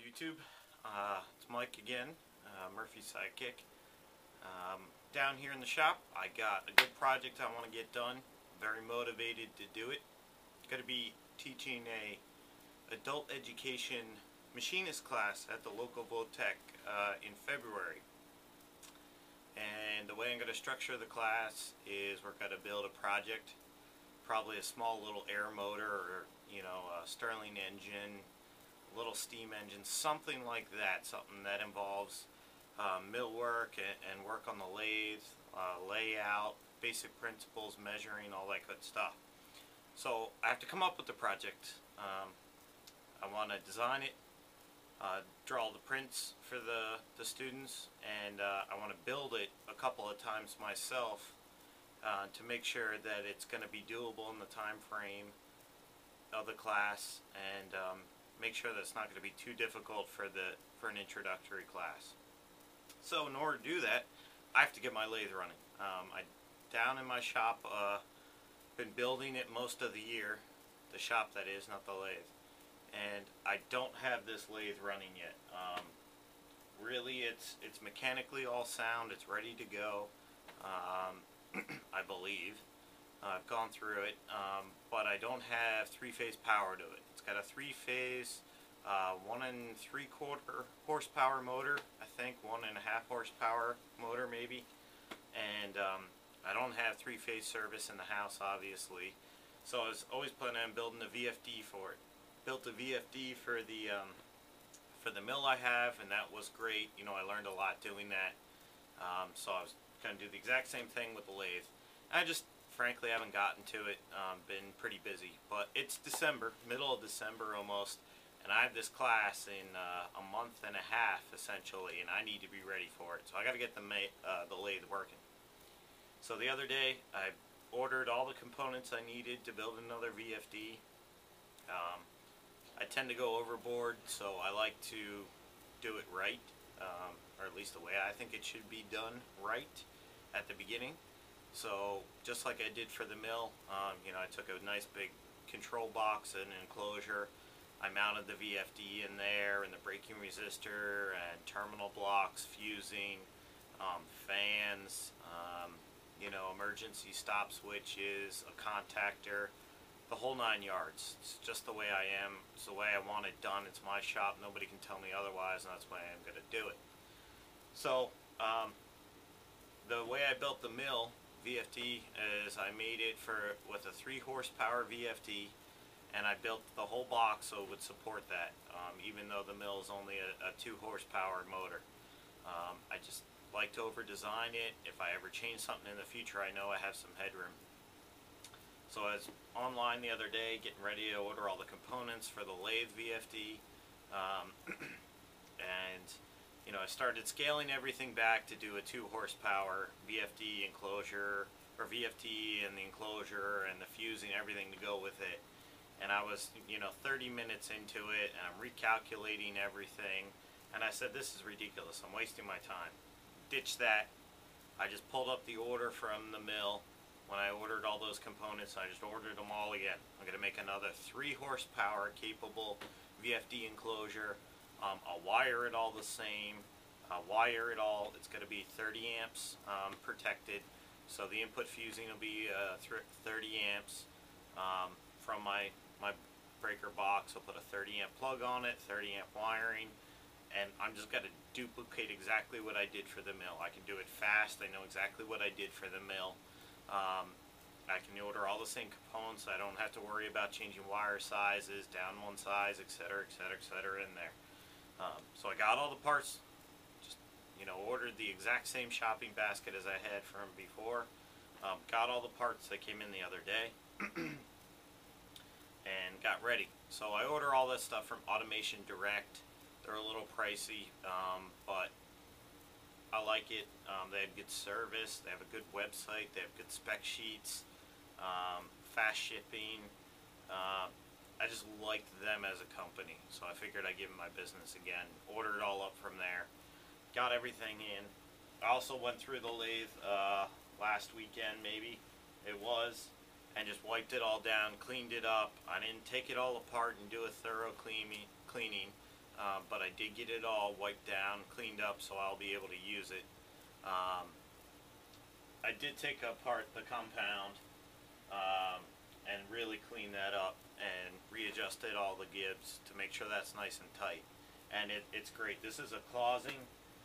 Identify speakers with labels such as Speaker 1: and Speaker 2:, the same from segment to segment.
Speaker 1: YouTube? It's Mike again, Murphy's sidekick. Down here in the shop, I got a good project I want to get done. Very motivated to do it. Going to be teaching a adult education machinist class at the local Lathe in February. And the way I'm going to structure the class is we're going to build a project, probably a small little air motor or a Stirling engine, a little steam engine, something like that, something that involves mill work and work on the lathe, layout, basic principles, measuring, all that good stuff. So I have to come up with the project. I want to design it, draw the prints for the students, and I want to build it a couple of times myself to make sure that it's going to be doable in the time frame of the class, and make sure that it's not going to be too difficult for an introductory class. So in order to do that, I have to get my lathe running. Down in my shop, been building it most of the year, the shop that is, not the lathe, and I don't have this lathe running yet. Really, it's mechanically all sound. It's ready to go. I believe. I've gone through it, but I don't have three-phase power to it. It's got a three-phase 1 3/4 horsepower motor, I think, 1.5 horsepower motor maybe, and I don't have three-phase service in the house, obviously, so I was always planning on building a VFD for it. Built a VFD for the mill I have, and that was great. I learned a lot doing that, so I was going to do the exact same thing with the lathe. I just frankly haven't gotten to it. Been pretty busy, but it's December, middle of December almost, and I have this class in a month and a half essentially, and I need to be ready for it. So I got to get the lathe working. So the other day I ordered all the components I needed to build another VFD. I tend to go overboard, so I like to do it right, or at least the way I think it should be done right at the beginning. So just like I did for the mill, I took a nice big control box and an enclosure. I mounted the VFD in there and the braking resistor and terminal blocks, fusing, fans, emergency stop switches, a contactor, the whole 9 yards. It's just the way I am. It's the way I want it done. It's my shop. Nobody can tell me otherwise, and that's why I'm going to do it. So the way I built the mill VFD is I made it with a 3 horsepower VFD, and I built the whole box so it would support that, even though the mill is only a 2 horsepower motor. I just like to over design it. If I ever change something in the future, I know I have some headroom. So I was online the other day getting ready to order all the components for the lathe VFD, and I started scaling everything back to do a 2 horsepower VFD enclosure, or VFD and the enclosure and the fusing, everything to go with it. And I was 30 minutes into it, and I'm recalculating everything, and I said, this is ridiculous, I'm wasting my time. Ditch that. I just pulled up the order from the mill. When I ordered all those components, I just ordered them all again. I'm going to make another 3 horsepower capable VFD enclosure. I'll wire it all the same. Wire it all. It's going to be 30 amps protected. So the input fusing will be 30 amps from my breaker box. I'll put a 30 amp plug on it, 30 amp wiring, and I'm just going to duplicate exactly what I did for the mill. I can do it fast. I know exactly what I did for the mill. I can order all the same components. I don't have to worry about changing wire sizes, down one size, etc., etc., etc. in there. So I got all the parts, just ordered the exact same shopping basket as I had from before. Got all the parts that came in the other day, and got ready. So I order all this stuff from Automation Direct. They're a little pricey, but I like it. They have good service. They have a good website. They have good spec sheets, fast shipping. I just liked them as a company, so I figured I'd give them my business again. Ordered it all up from there. Got everything in. I also went through the lathe last weekend, maybe it was, and just wiped it all down, cleaned it up. I didn't take it all apart and do a thorough cleaning. but I did get it all wiped down, cleaned up, so I'll be able to use it. I did take apart the compound and really clean that up and readjusted all the gibs to make sure that's nice and tight. And it's great. This is a Clausing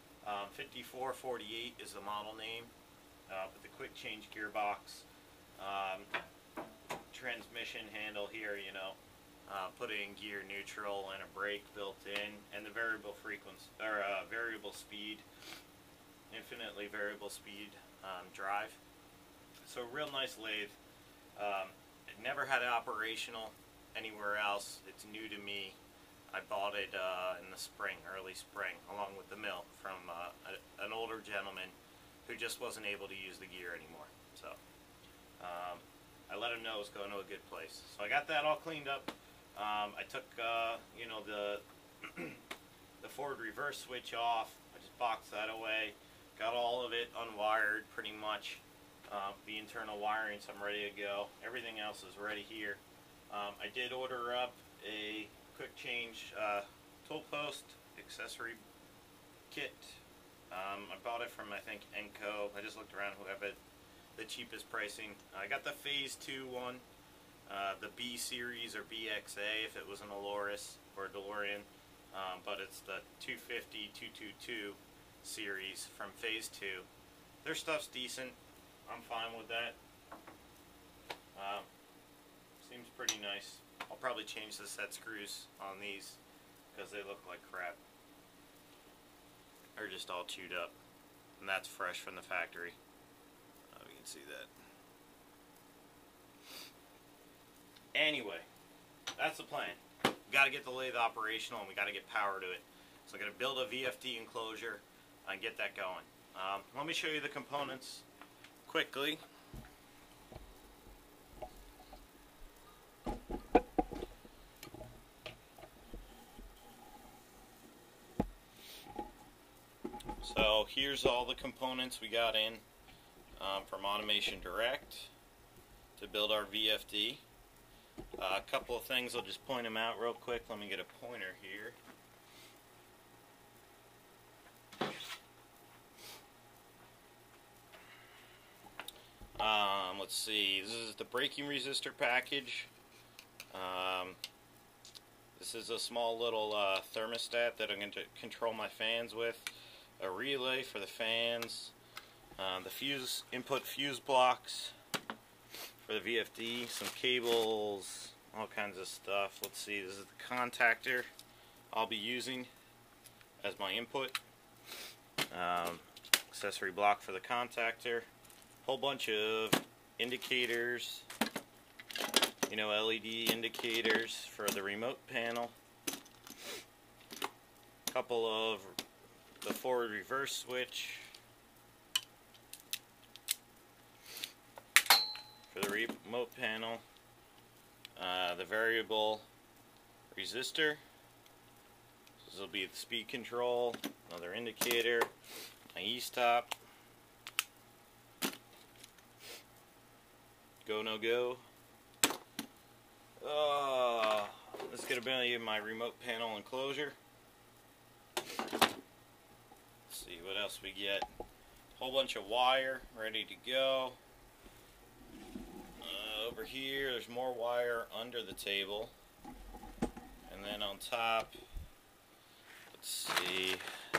Speaker 1: 5448 is the model name, with the quick change gearbox, transmission handle here, you know, put it in gear neutral and a brake built in, and the variable frequency or variable speed, infinitely variable speed drive. So real nice lathe. It never had it operational anywhere else. It's new to me. I bought it in the spring, early spring, along with the mill from an older gentleman who just wasn't able to use the gear anymore. So I let him know it was going to a good place. So I got that all cleaned up. I took you know, the the forward reverse switch off. I just boxed that away. Got all of it unwired pretty much. The internal wiring, so I'm ready to go. Everything else is ready here. I did order up a quick change tool post accessory kit. I bought it from, I think, Enco. I just looked around who have it the cheapest pricing. I got the Phase 2 one, the B series or BXA if it was an Aloris or a DeLorean, but it's the 250 222 series from Phase 2. Their stuff's decent. I'm fine with that. Seems pretty nice. I'll probably change the set screws on these because they look like crap. They're just all chewed up, and that's fresh from the factory. You can see that. Anyway, that's the plan. We got to get the lathe operational, and we got to get power to it. So I'm going to build a VFD enclosure and get that going. Let me show you the components quickly. So here's all the components we got in from Automation Direct to build our VFD. A couple of things, I'll just point them out real quick. Let me get a pointer here. Let's see, this is the braking resistor package. This is a small little thermostat that I'm going to control my fans with. A relay for the fans. The input fuse blocks for the VFD. Some cables, all kinds of stuff. Let's see, this is the contactor I'll be using as my input. Accessory block for the contactor. Whole bunch of indicators, you know, LED indicators for the remote panel. Couple of the forward reverse switch for the remote panel. The variable resistor. This will be the speed control. Another indicator. My e-stop. Go, no go. This is going to be my remote panel enclosure. Let's see what else we get. Whole bunch of wire ready to go. Over here there's more wire under the table. And then on top, let's see,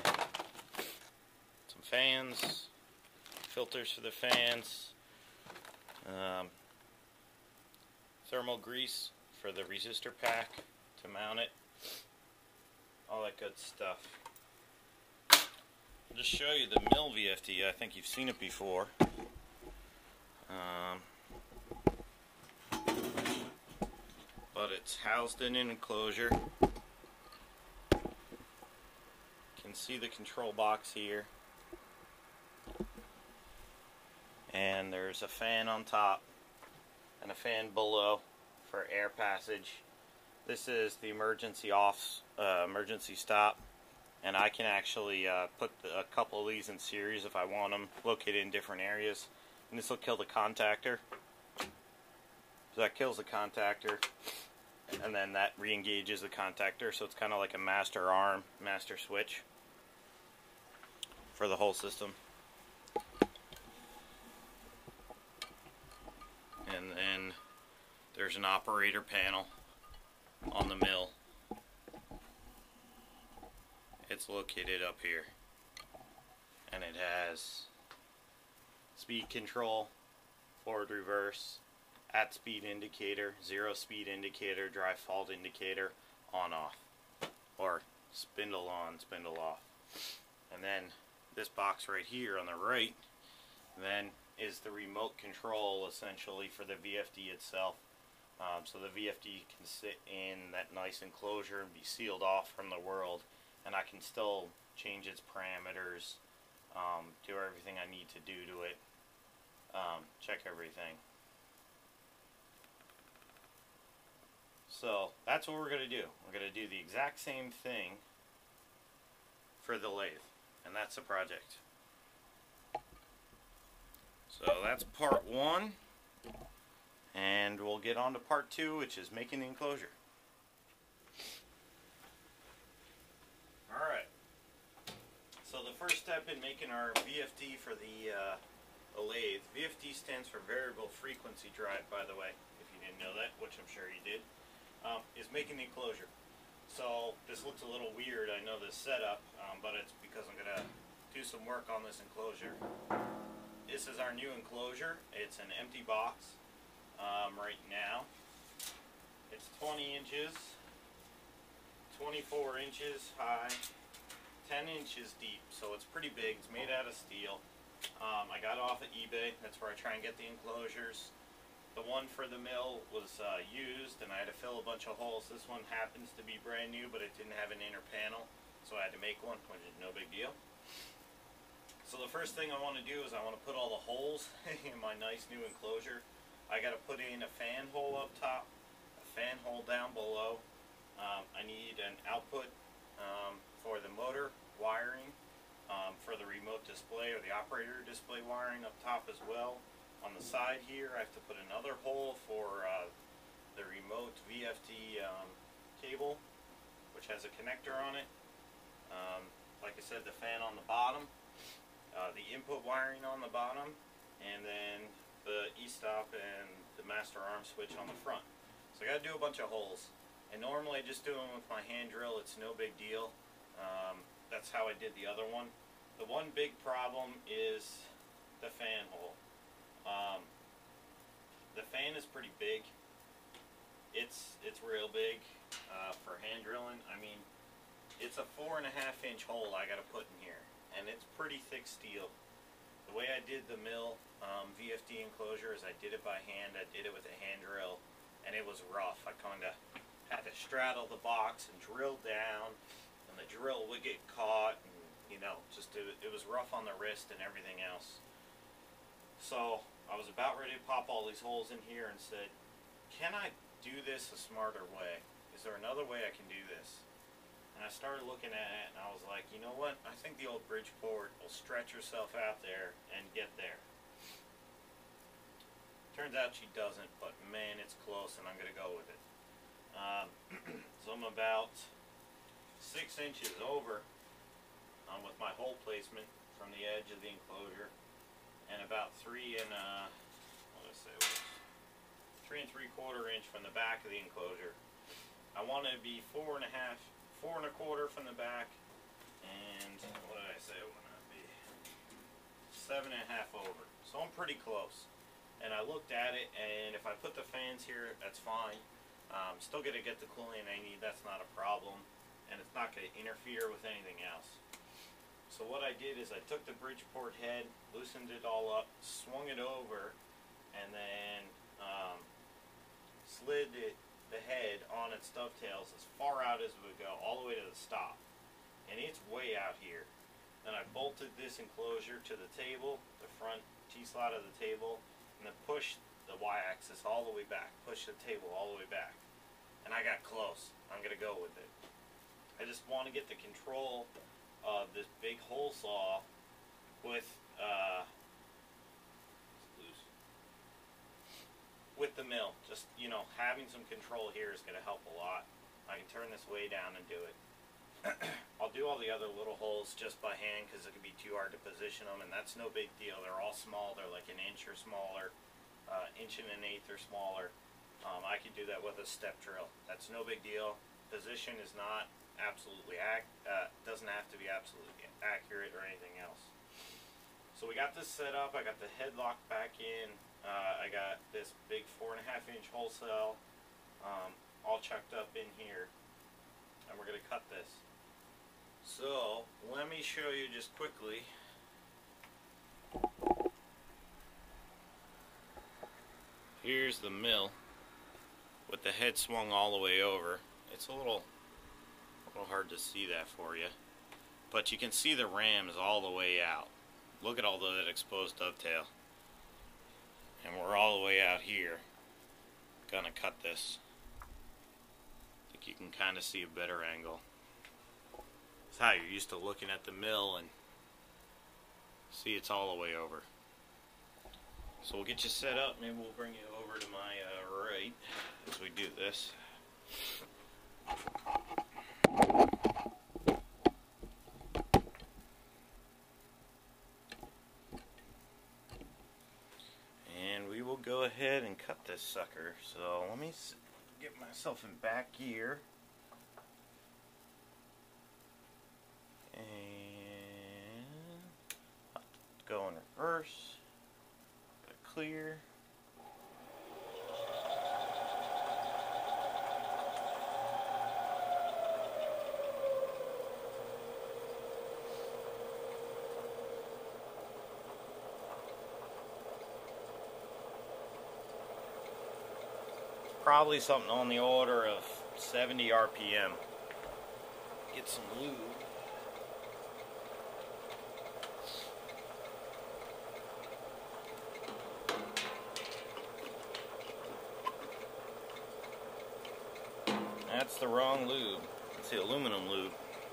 Speaker 1: some fans, filters for the fans. Thermal grease for the resistor pack to mount it, all that good stuff. I'll just show you the mill VFD. I think you've seen it before. But it's housed in an enclosure. You can see the control box here. And there's a fan on top and a fan below for air passage. This is the emergency off, emergency stop, and I can actually put a couple of these in series if I want them located in different areas. And this will kill the contactor. So that kills the contactor. and then that re-engages the contactor, so it's kind of like a master arm, master switch for the whole system. And then there's an operator panel on the mill. It's located up here, and it has speed control, forward, reverse, at speed indicator, 0 speed indicator, drive fault indicator, on off, or spindle on, spindle off. And then this box right here on the right then is the remote control essentially for the VFD itself. So the VFD can sit in that nice enclosure and be sealed off from the world, and I can still change its parameters, do everything I need to do to it, check everything. So that's what we're going to do. We're going to do the exact same thing for the lathe, and that's the project. So that's part 1, and we'll get on to part 2, which is making the enclosure. Alright, so the first step in making our VFD for the lathe, VFD stands for variable frequency drive, by the way, if you didn't know that, which I'm sure you did, is making the enclosure. So this looks a little weird, I know this setup, but it's because I'm going to do some work on this enclosure. This is our new enclosure. It's an empty box right now. It's 20 inches, 24 inches high, 10 inches deep, so it's pretty big. It's made out of steel. I got it off of eBay. That's where I try and get the enclosures. The one for the mill was used, and I had to fill a bunch of holes. This one happens to be brand new, but it didn't have an inner panel, so I had to make one, which is no big deal. So the first thing I want to do is I want to put all the holes in my nice new enclosure. I got to put in a fan hole up top, a fan hole down below. I need an output for the motor wiring, for the remote display or the operator display wiring up top as well. On the side here I have to put another hole for the remote VFD cable, which has a connector on it. Like I said, the fan on the bottom, the input wiring on the bottom, and then the e-stop and the master arm switch on the front. So I got to do a bunch of holes, and normally I just do them with my hand drill. It's no big deal. That's how I did the other one. The one big problem is the fan hole. The fan is pretty big. It's real big for hand drilling. I mean, it's a 4.5 inch hole I got to put in here, and it's pretty thick steel. The way I did the mill VFD enclosure is I did it by hand. I did it with a hand drill, and it was rough. I kind of had to straddle the box and drill down, and the drill would get caught, and you know, just it was rough on the wrist and everything else. So I was about ready to pop all these holes in here and said, can I do this a smarter way? Is there another way I can do this? And I started looking at it, and I was like, you know what? I think the old Bridgeport will stretch herself out there and get there. Turns out she doesn't, but man, it's close, and I'm going to go with it. So I'm about 6 inches over with my hole placement from the edge of the enclosure, and about 3 and 3 3/4 inch from the back of the enclosure. I want to be 4 1/4 from the back, and what did I say? I want to be 7.5 over. So I'm pretty close. And I looked at it, and if I put the fans here, that's fine. Still going to get the cooling I need. That's not a problem, and it's not going to interfere with anything else. So what I did is I took the Bridgeport head, loosened it all up, swung it over, and then slid the head on its dovetails as far out as it would go, all the way to the stop. And it's way out here. Then I bolted this enclosure to the table, the front T-slot of the table, and then pushed the Y-axis all the way back, pushed the table all the way back. And I got close. I'm going to go with it. I just want to get the control of this big hole saw with with the mill. Just, you know, having some control here is going to help a lot. I can turn this way down and do it. I'll do all the other little holes just by hand because it can be too hard to position them, and that's no big deal. They're all small. They're like an inch or smaller, inch and an eighth or smaller. I can do that with a step drill. That's no big deal. Position is not absolutely doesn't have to be absolutely accurate or anything else. So we got this set up. I got the head lock back in. I got this big 4.5-inch hole cell all chucked up in here, and we're going to cut this. So let me show you just quickly. Here's the mill with the head swung all the way over. It's a little hard to see that for you, but you can see the rams all the way out. Look at all that exposed dovetail, and we're all the way out here. Gonna cut this. I think you can kind of see a better angle. It's how you're used to looking at the mill and see it's all the way over. So we'll get you set up. Maybe we'll bring you over to my right as we do this. And we will go ahead and cut this sucker. So let me get myself in back gear. And go in reverse. Clear. Probably something on the order of 70 RPM. Get some lube. That's the wrong lube. It's the aluminum lube.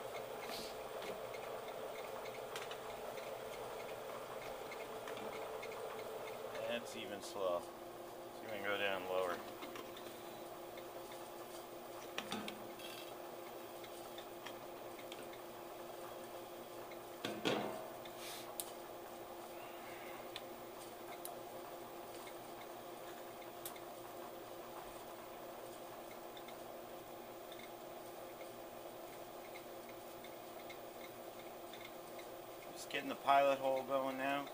Speaker 1: That's even slow. So you can go down lower. Just getting the pilot hole going now.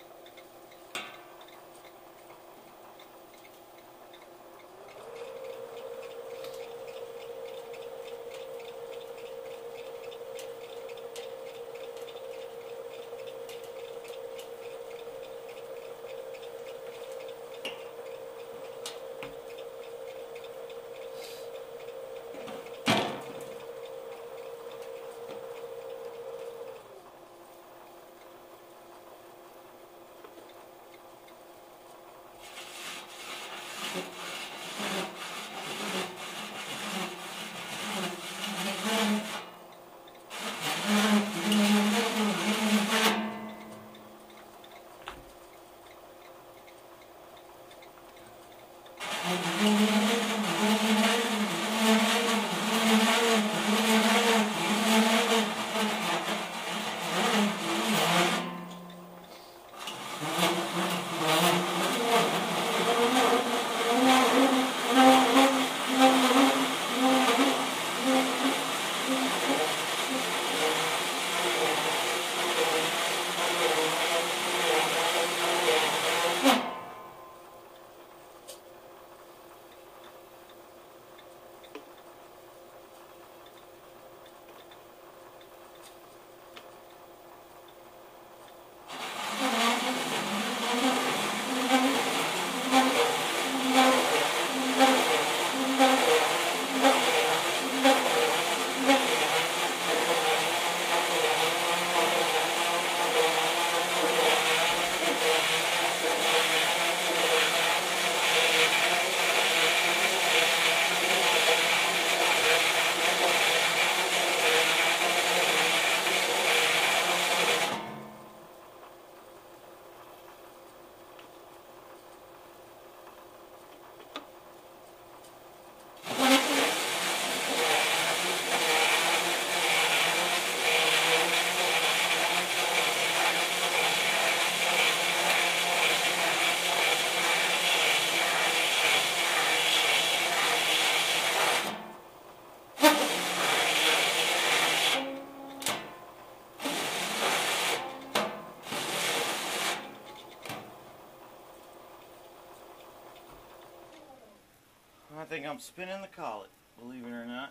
Speaker 1: think I'm spinning the collet, believe it or not.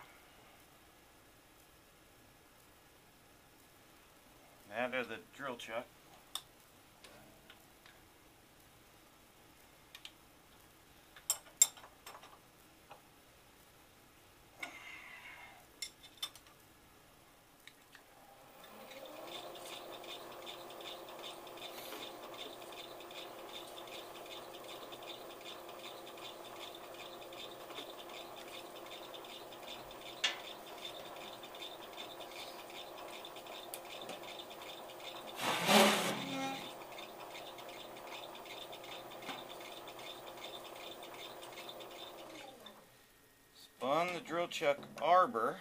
Speaker 1: That is the drill chuck. Spun the drill chuck arbor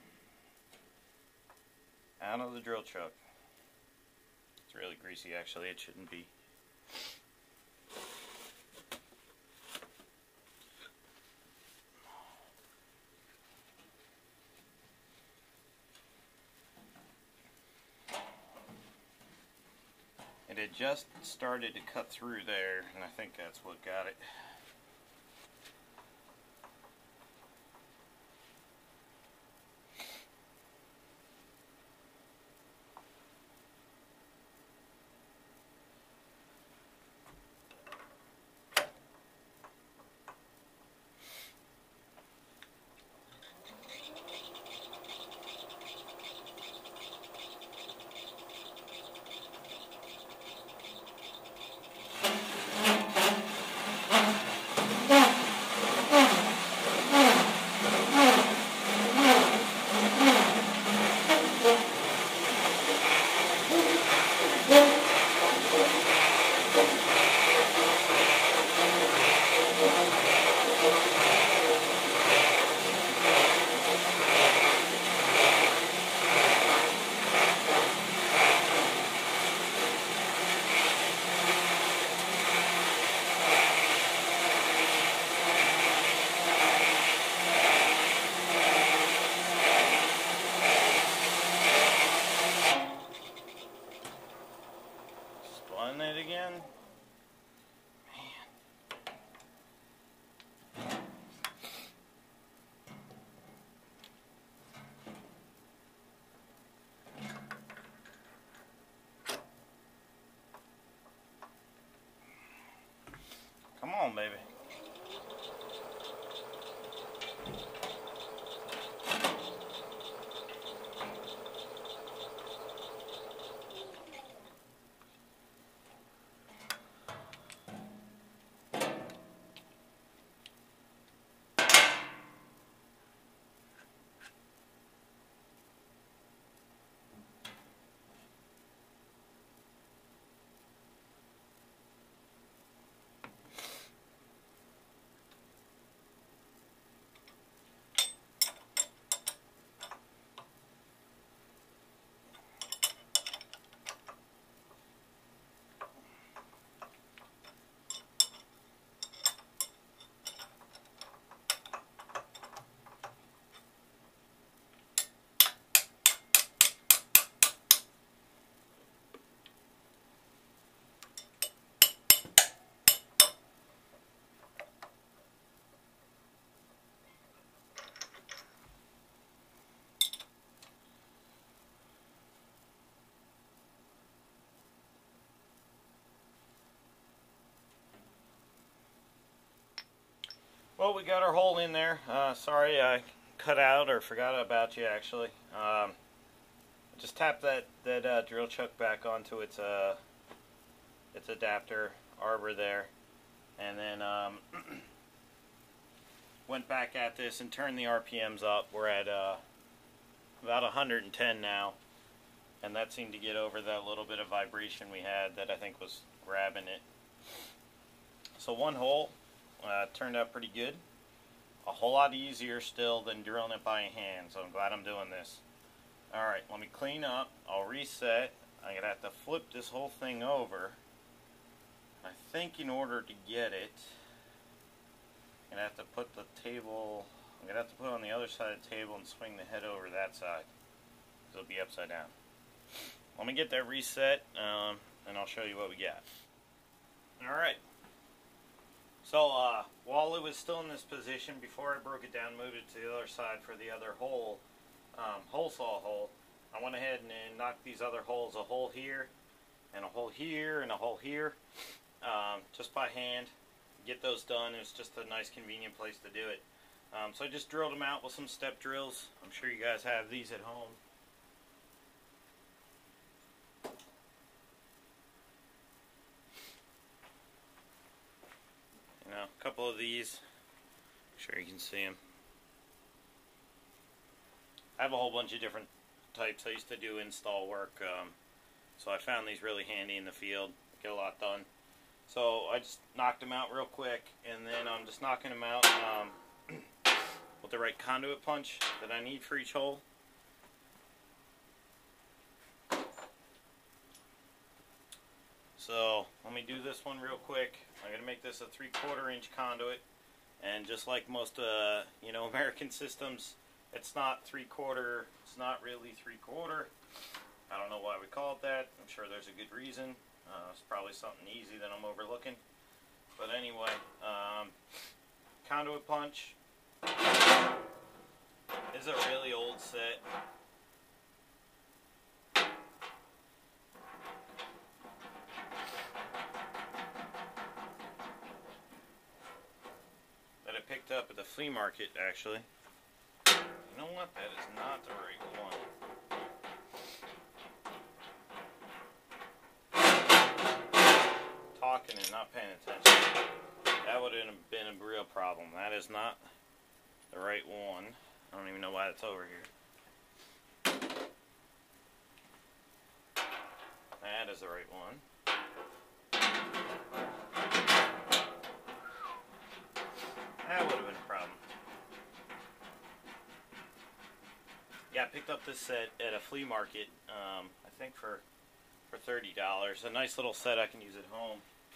Speaker 1: out of the drill chuck. It's really greasy, actually. It shouldn't be. It had just started to cut through there, and I think that's what got it. It again. Come on, baby. Well, we got our hole in there. Sorry I cut out or forgot about you, actually. Just tapped that drill chuck back onto its adapter arbor there, and then went back at this and turned the RPMs up. We're at about 110 now, and that seemed to get over that little bit of vibration we had that I think was grabbing it. So one hole turned out pretty good. A whole lot easier still than drilling it by hand, so I'm glad I'm doing this. Alright, let me clean up. I'll reset. I'm going to have to flip this whole thing over. I think in order to get it, I'm going to have to put the table, I'm going to have to put it on the other side of the table and swing the head over that side. It'll be upside down. Let me get that reset, and I'll show you what we got. Alright. So while it was still in this position, before I broke it down, moved it to the other side for the other hole, hole saw hole, I went ahead and knocked these other holes, a hole here, and a hole here, and a hole here, just by hand. Get those done. It's just a nice convenient place to do it. So I just drilled them out with some step drills. I'm sure you guys have these at home. You know, a couple of these. I'm sure you can see them. I have a whole bunch of different types. I used to do install work, so I found these really handy in the field. Get a lot done. So I just knocked them out real quick, and then I'm just knocking them out with the right conduit punch that I need for each hole. So let me do this one real quick. I'm going to make this a 3/4 inch conduit, and just like most you know, American systems, it's not 3/4. It's not really 3/4. I don't know why we call it that. I'm sure there's a good reason. It's probably something easy that I'm overlooking. But anyway, conduit punch is a really old set. That I picked up at the flea market, actually. You know what? That is not the right one. Talking and not paying attention. That would have been a real problem. That is not the right one. I don't even know why it's over here. That is the right one. That would have been a problem. Yeah, I picked up this set at a flea market, I think for $30. A nice little set I can use at home.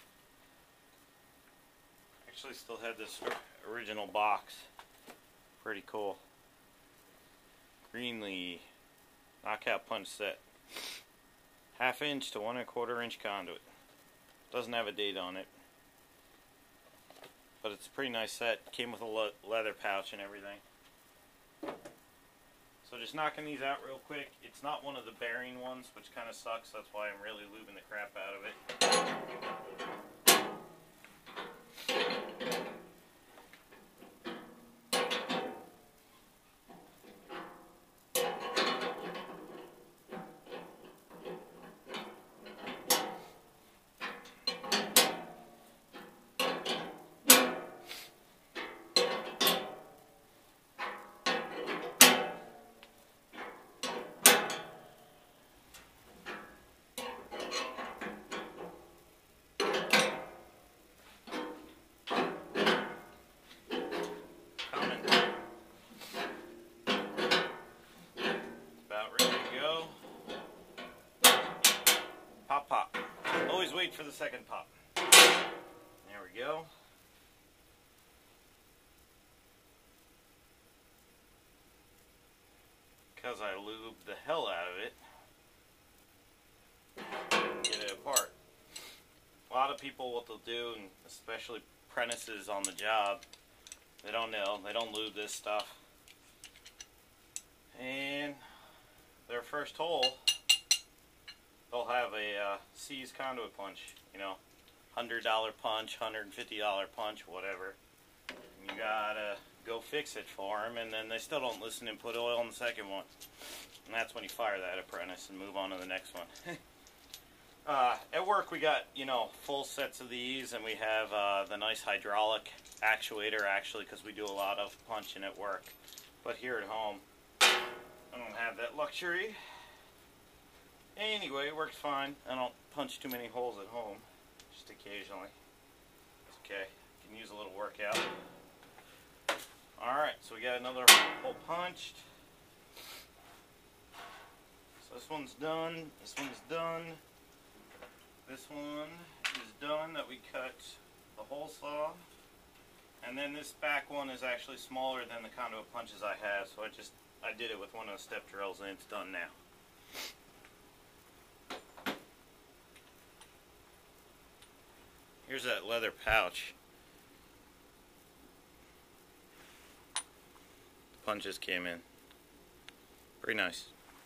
Speaker 1: Actually still had this original box. Pretty cool. Greenlee knockout punch set. 1/2 inch to 1 1/4 inch conduit. Doesn't have a date on it, but it's a pretty nice set. Came with a leather pouch and everything. So just knocking these out real quick. It's not one of the bearing ones, which kind of sucks. That's why I'm really lubing the crap out of it. Pop. Always wait for the second pop. There we go. Because I lubed the hell out of it. Get it apart. A lot of people, what they'll do, and especially apprentices on the job, they don't know. They don't lube this stuff. And their first hole, they'll have a C's conduit punch, you know, $100 punch, $150 punch, whatever. And you gotta go fix it for them, and then they still don't listen and put oil in the second one. And that's when you fire that apprentice and move on to the next one. At work we got, you know, full sets of these, and we have the nice hydraulic actuator, actually, because we do a lot of punching at work. But here at home, I don't have that luxury. Anyway, it works fine. I don't punch too many holes at home, just occasionally. It's okay. Can use a little workout. Alright, so we got another hole punched. So this one's done. This one's done. This one is done that we cut the hole saw. And then this back one is actually smaller than the conduit punches I have, so I did it with one of the step drills, and it's done now. Here's that leather pouch. punches came in. Pretty nice.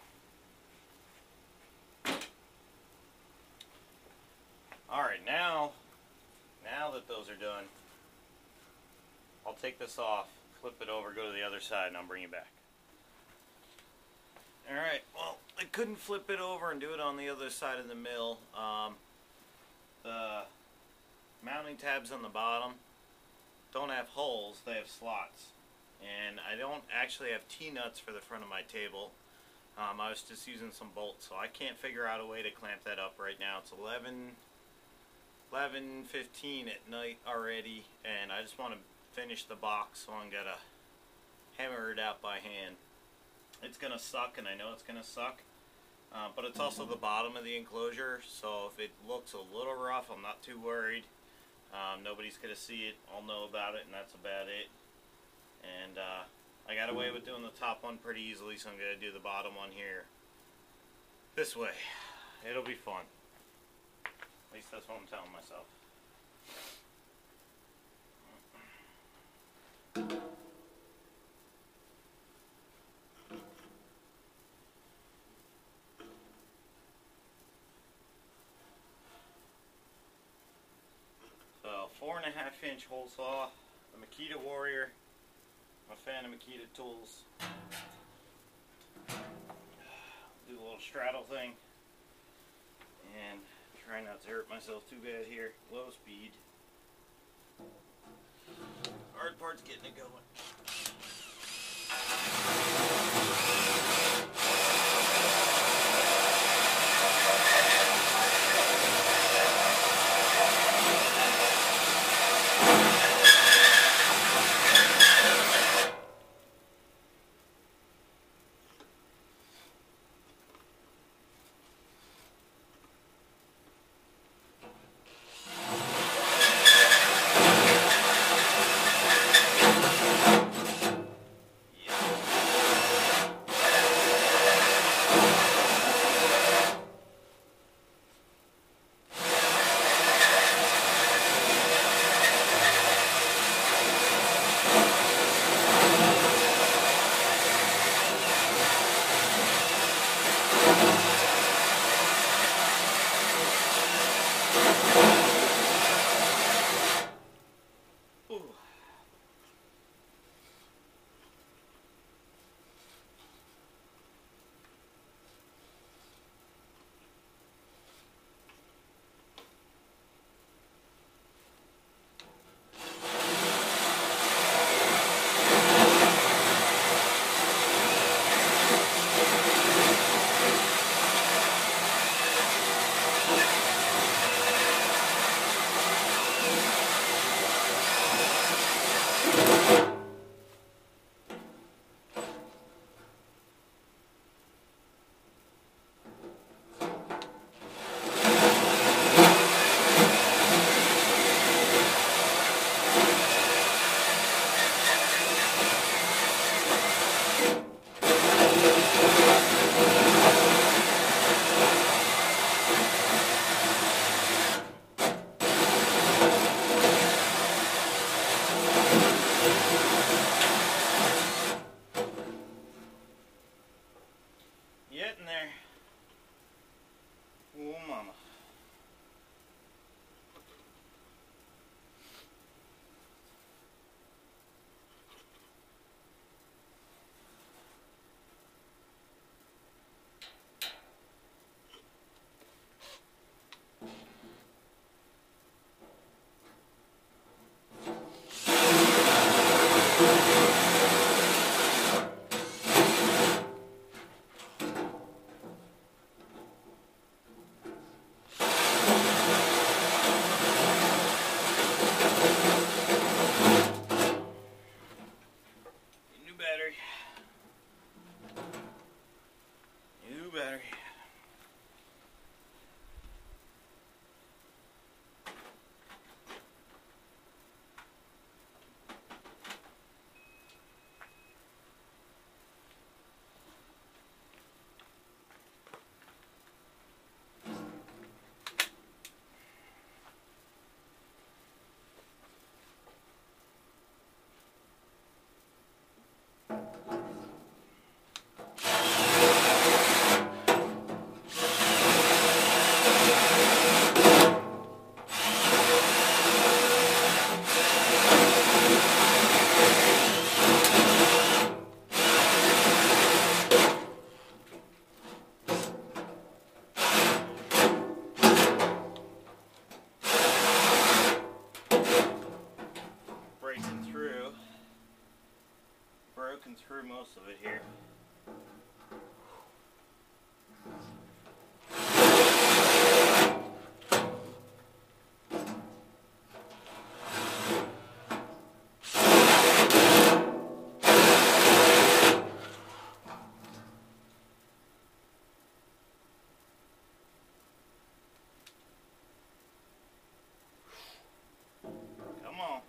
Speaker 1: Alright, now that those are done, I'll take this off, flip it over, go to the other side, and I'll bring it back. Alright, well, I couldn't flip it over and do it on the other side of the mill. The mounting tabs on the bottom don't have holes, they have slots. And I don't actually have T-nuts for the front of my table. I was just using some bolts, so I can't figure out a way to clamp that up right now. It's 11:15 at night already, and I just want to finish the box, so I'm gonna hammer it out by hand. It's gonna suck, and I know it's gonna suck, but it's also the bottom of the enclosure, so if it looks a little rough, I'm not too worried. Nobody's gonna see it, I'll know about it, and that's about it. And I got away with doing the top one pretty easily, so I'm gonna do the bottom one here this way. It'll be fun. At least that's what I'm telling myself. So 4.5-inch hole saw, the Makita Warrior. I'm a fan of Makita tools. Do a little straddle thing and try not to hurt myself too bad here. Low speed. Hard part's getting it going. most of it here. Come on.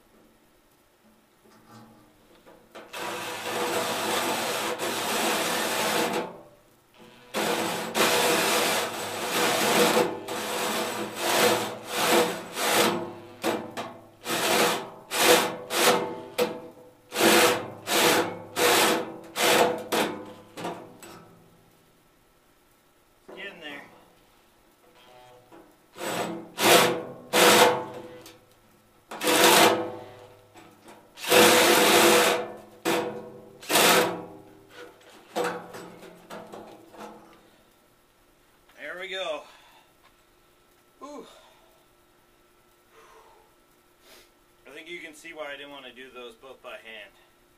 Speaker 1: Get in there. There we go. Whew. I think you can see why I didn't want to do those both by hand.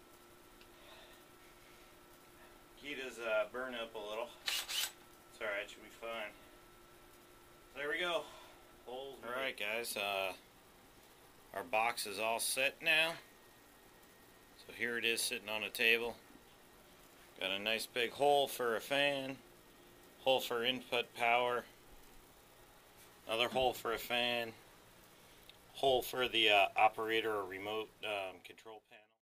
Speaker 1: Kita's burn up a little. It's alright, should be fine. There we go. Alright guys, our box is all set now. So here it is sitting on a table. Got a nice big hole for a fan. Hole for input power, another hole for a fan, hole for the operator or remote control panel.